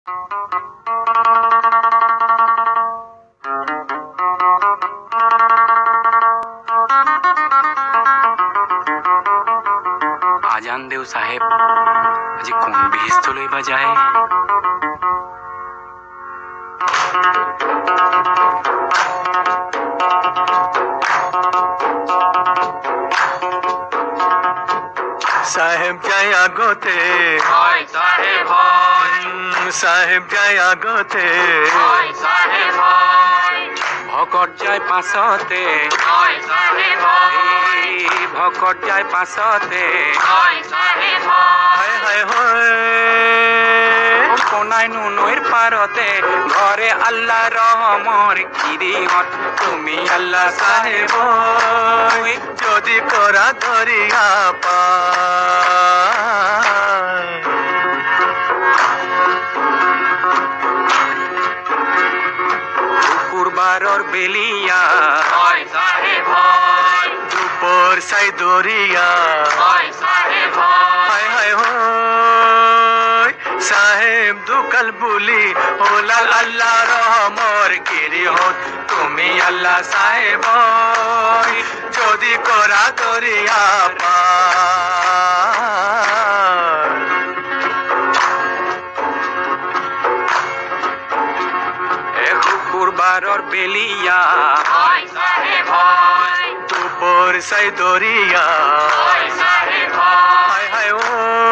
आजान देव साहेब আজি কোন বিহিস্তলৈ বা যায় साहेब जाय আগতে হয় সাহেব হয় साहेब जाय আগতে হয় সাহেব হয় ভকত যায় পাছতে হয় সাহেব হয় ভকত যায় পাছতে হয় সাহেব হয় হায় হায় কোনাই নৈৰ পাৰতে ঘৰে আল্লাহ ৰহমৰ কিৰিহত তুমি আল্লাহ সাহেব যদি কৰা দৰিয়া পায় শুকুৰবাৰৰ বেলিয়া হয় সাহেব হয় দুপৰ চাই দৰিয়া হয় সাহেব হয় হায় হায় সাহেব দুকাল বুলি ওলাল আল্লাহ রহমর কিরিহত তুমি আল্লাহ সাহেব যদি করা দরিয়া পার শুকুৰবাৰৰ বেলিয়া হয় সাহেব হয় দুপর চাই দরিয়া হয় সাহেব হয় হায় হায় ও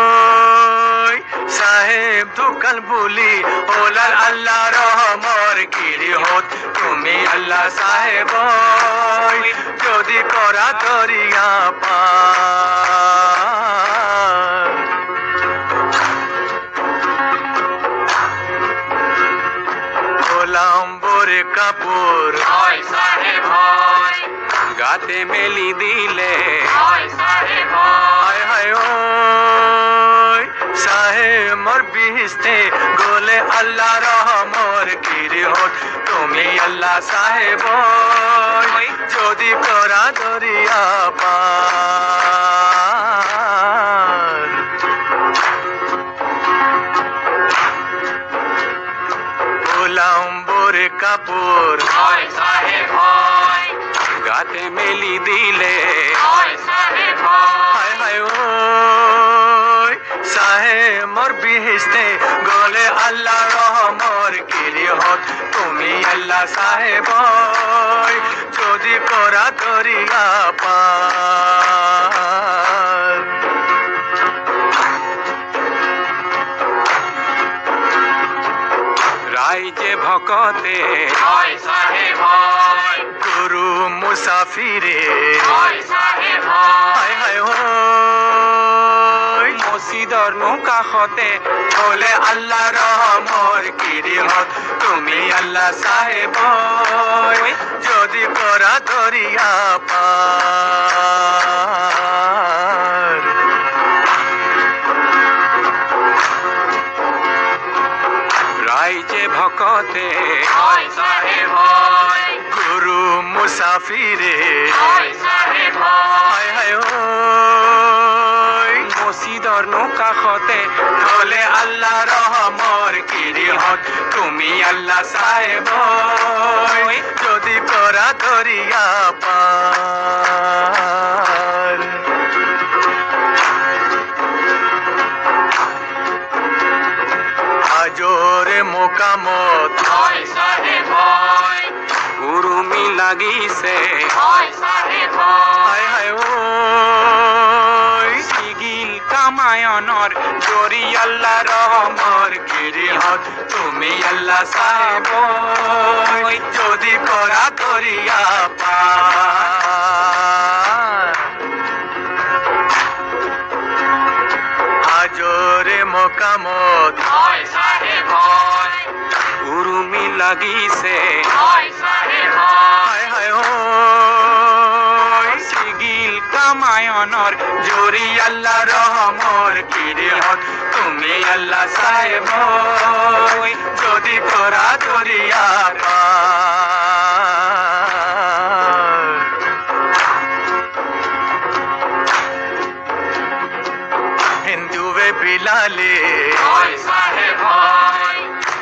সাহেব দুকাল বুলি ওলাল আল্লাহ রহমর কিরিহত তুমি আল্লাহ সাহেব যদি করা দরিয়া পার গোলাম্বরে কাপড় হয় সাহেব হয় গাতে মেলি দিলে হয় সাহেব হয় হায় হায় ও সাহেব মোর বিহিস্তে গোলে আল্লাহ রহমর কিরিহত তুমি আল্লাহ সাহেব যদি করা দরিয়া পার গোলাম্বরে কাপড় হয় সাহেব হয় গাতে মেলি দিলে হয় সাহেব হয় হায় হায় ও সাহেব মোর বিহিস্তে গোলে আল্লাহ রহমর কিরিহত তুমি আল্লাহ সাহেব যদি করা দরিয়া পার রাইজে ভকতে হয় সাহেব হয় গুরু মুসাফিরে হয় সাহেব হয় হায় হায় ও মসজিদৰ কাষতে বলে আল্লাহ রহমর কিরিহত তুমি আল্লাহ সাহেব যদি করা দরিয়া পার রাইজে ভকতে হয় সাহেব হয় গুরু মুসাফিরে হয় সাহেব হয় হায় হায় ও মসজিদৰ কাষতে বলে আল্লাহ রহমর কিরিহত তুমি আল্লাহ সাহেব যদি করা দরিয়া পার আজরে মোকামত হয় সাহেব হয় উৰুমি লাগিছে হয় সাহেব হয় হায় হায় ও সিগিল কামায়নৰ জৰি আল্লাহ ৰহমৰ কিরিহত তুমি আল্লাহ সাহেব যদি করা দরিয়া পার আজরে মোকামত হয় সাহেব হয় উৰুমি লাগিছে হয় সাহেব হয় হায় হায় ও সিগিল কামায়নৰ জোরি আল্লাহ রহমর কিরিহত তুমি আল্লাহ সাহেব যদি করা দরিয়া পার হিন্দুবে বিলালে হয় সাহেব হয়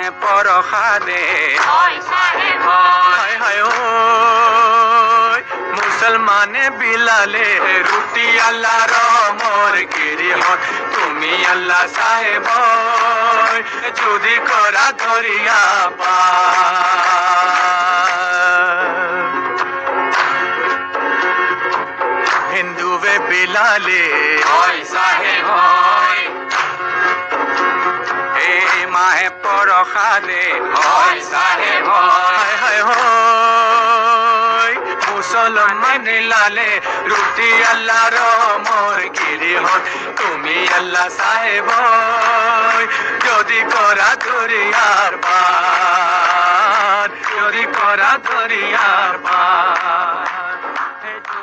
মাহে পরখাদে হায় হায় ওই মুসলমানে বিলালে রুটি আল্লাহ রহমর গিরি হন তুমি আল্লাহ সাহেব যদি করা ধরিয়া পা হিন্দুবে বিলালে সাহেব এই মাহে পরখাদে হয় সাহেব হায় হায় হয় মুসলমান লালে রুটি আল্লাহ রহমর গিরি হন তুমি আল্লাহ সাহেব যদি করা দরিয়ার পার যদি করা দরিয়ার পার